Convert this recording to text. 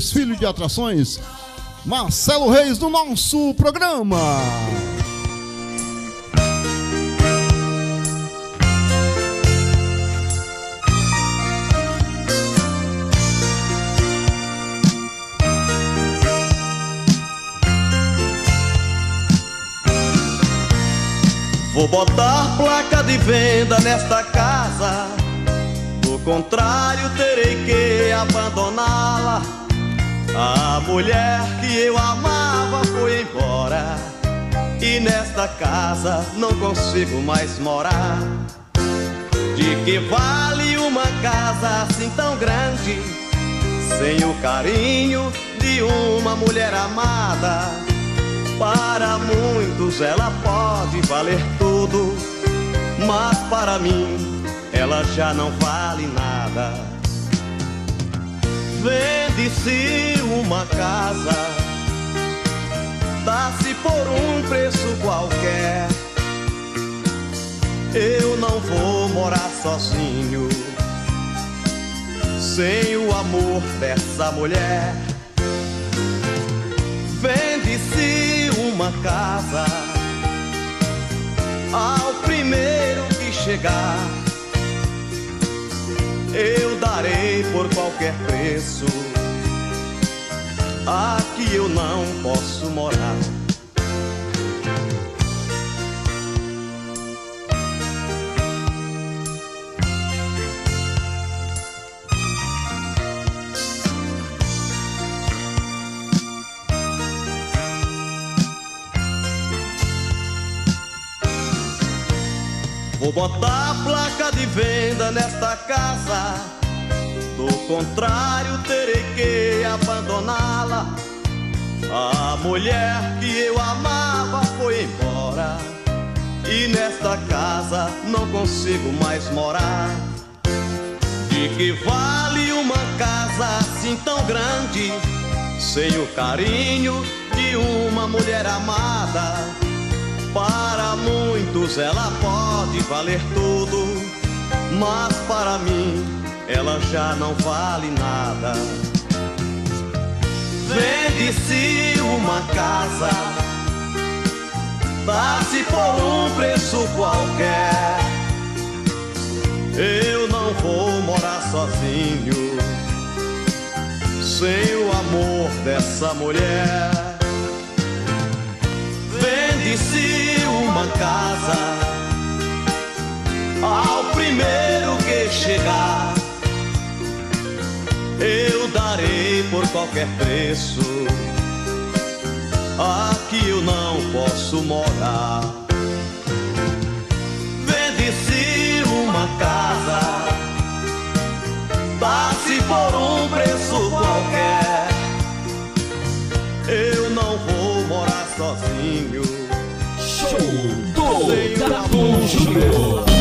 desfile de atrações, Marcelo Reis, do nosso programa. Vou botar placa de venda nesta casa, do contrário terei que abandoná-la. A mulher que eu amava foi embora, e nesta casa não consigo mais morar. De que vale uma casa assim tão grande, sem o carinho de uma mulher amada? Para muitos ela pode valer tudo, mas para mim ela já não vale nada. Vende-se uma casa, dá-se por um preço qualquer. Eu não vou morar sozinho, sem o amor dessa mulher. Vende-se uma casa ao primeiro que chegar. Eu darei por qualquer preço, aqui eu não posso morar. Vou botar placa de venda nesta casa, do contrário terei que abandoná-la. A mulher que eu amava foi embora, e nesta casa não consigo mais morar. De que vale uma casa assim tão grande, sem o carinho de uma mulher amada? Para muitos ela pode valer tudo, mas para mim ela já não vale nada. Vende-se uma casa, dá-se por um preço qualquer. Eu não vou morar sozinho, sem o amor dessa mulher. Vende-se uma casa ao primeiro que chegar. Eu darei por qualquer preço, aqui eu não posso morar. Vende-se uma casa, dá-se por um preço qualquer. Eu não vou morar sozinho. Show do Gato Júnior.